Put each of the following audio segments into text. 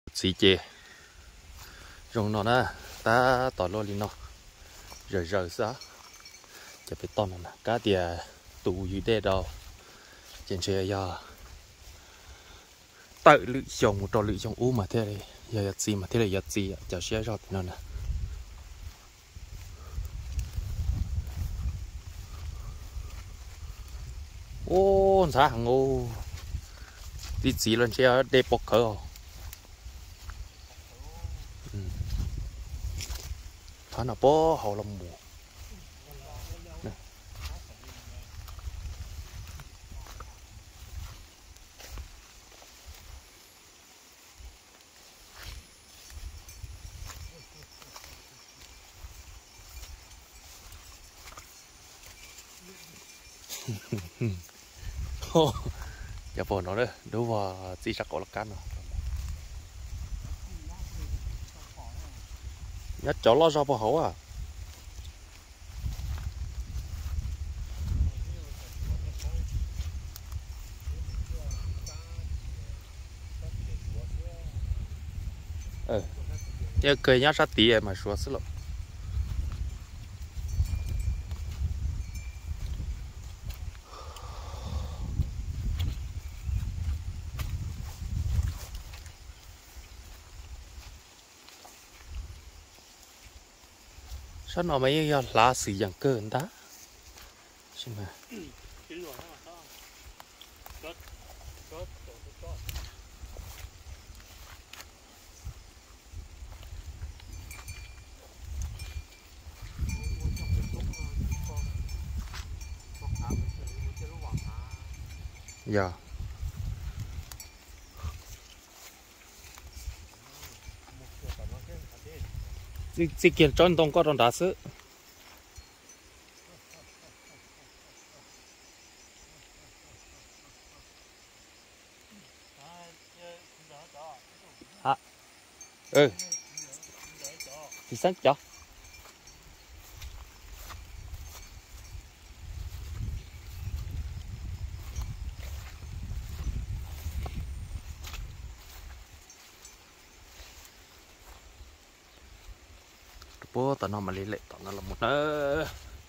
xí chè rồng nó nè ta tỏi lo lên nó rời saoจะไปต้อนนะก็เดี๋ยวตูอยู่ได้ดอกเจนเชียร์tự lựa chọn một trò lựa chọn u mà thế này giờ gì mà thế này giờ gì giờ sẽ rót nó nè ô sao hàng ô đi gì lên xe để bọc khở thằng nào bó hậu lòng mù giờ bỏ nó đấy đâu vào gì chắc có là cán rồi nhất cháu lo ra bỏ hấu à giờ cười nhát sát tí mà xóa xí lộn sao nó mấy lá sử dụng cơ người ta xem mà dạ chỉ kiện tròn đông có tròn đá sữa hả thì sáng cho bố tao nó mà lấy lệ tao nó là một nữa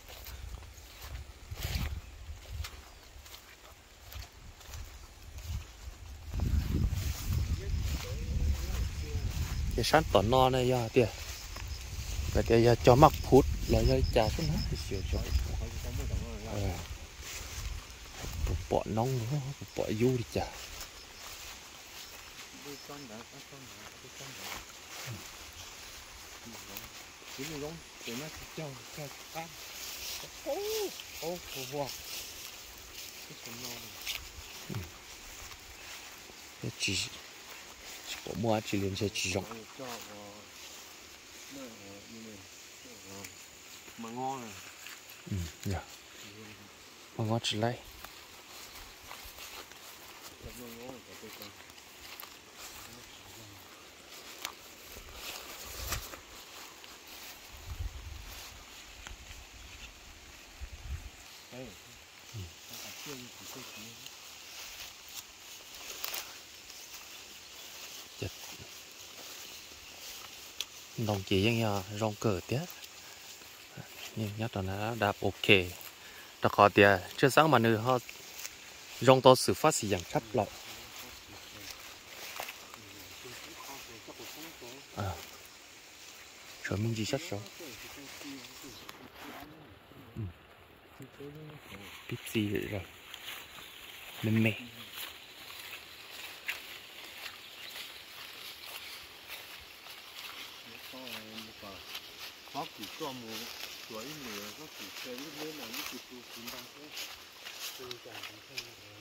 cái sáng tao nó này ya tiệt cái tiệt cho mắc phút là ya chả cái nó sửa cho bỏ nóng nữa bỏ du đi chả cái này giống cái nó trâu trâu ăn ô wow cái con nó này chỉ có mua chỉ liền sẽ chỉ rộng mà ngon này dạ mà ngon chỉ lấy đồng chí yang rong cờ tiếc nhưng nhất là nó đáp ok đặc họ tiếc chưa sáng mà nữ họ rong to xử phát sử dụng chấp lại rồi mình chỉ sát số biết gì rồi mình mê có chỉ cho mùa tuổi mùa có chỉ chơi lúc lên là những cái tu chúng ta sẽ tu cả cái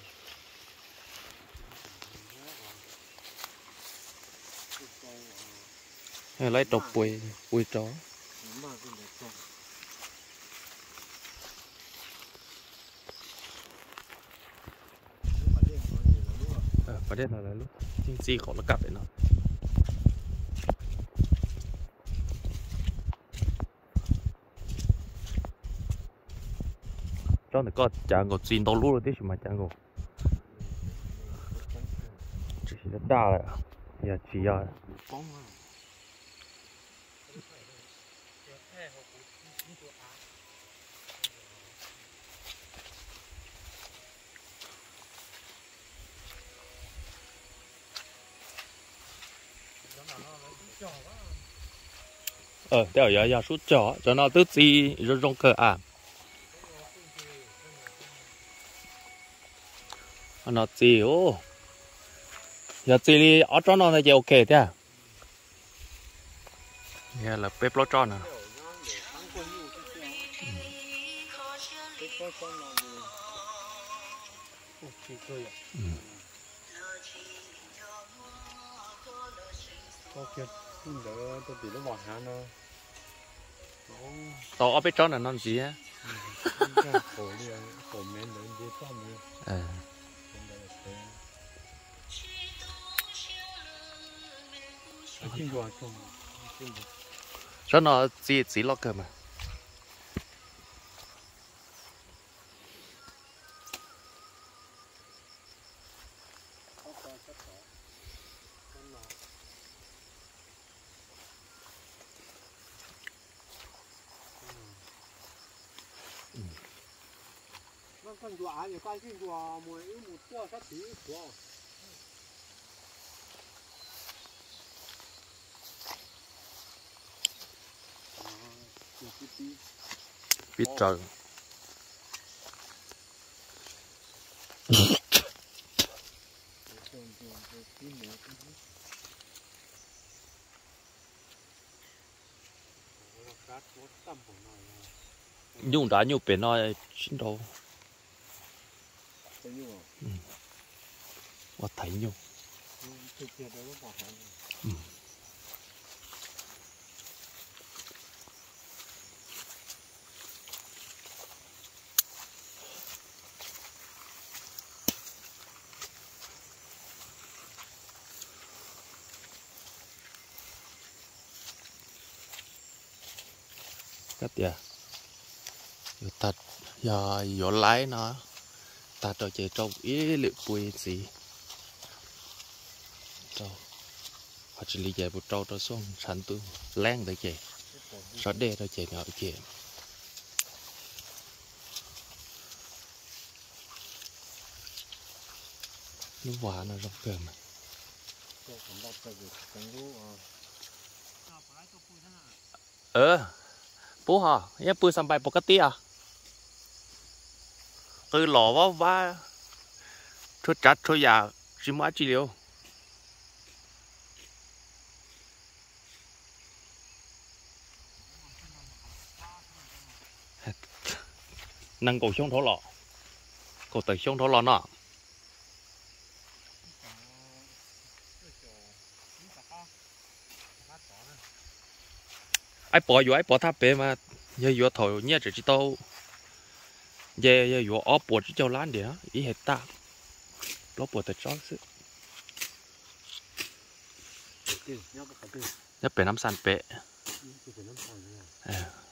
thân lấy trục bùi chóประเด็นอะไรลูกจริงๆของเรากลับเลยเนาะcho này có chẳng có chín đâu luôn đấy chứ mà chẳng có chỉ là đa rồi giờ chỉ giờ đeo giờ sút chó cho nó tức gì rồi trong cờ nó gì ô giờ gì đi ở trong nó là ok thế nghe là bếp lót tròn à tao ở bếp tròn là non gì á cho nó chỉ lót cơ mà con dọa thì coi cái dọa mùi một tua sát tí của biết trời nhung đã nhung bể nói xin đâu và thấy nhung cắt ya yo tạt ya yo lái nó tạt rồi chạy trong ý liệu bùi gì trâu họ chỉ lý giải một trâu đó xuống sản tu len để chạy rõ đê đó chạy nhỏ chạy nó hòa nó rong cơm mà bố hả em bữa sắm bài bọc tí à lò vá thôi chặt thôi già chỉ má chỉ liêu năng cổ xuống thổ lọ cổ tới xuống thổ lọ nọ ai bỏ tháp bể mà giờ vừa thổi nhẹ chỉ tao giờ vừa ó bỏ chỉ cho lán để ý hết ta nó bỏ tới chó sự nhấp bể nắm sàn bể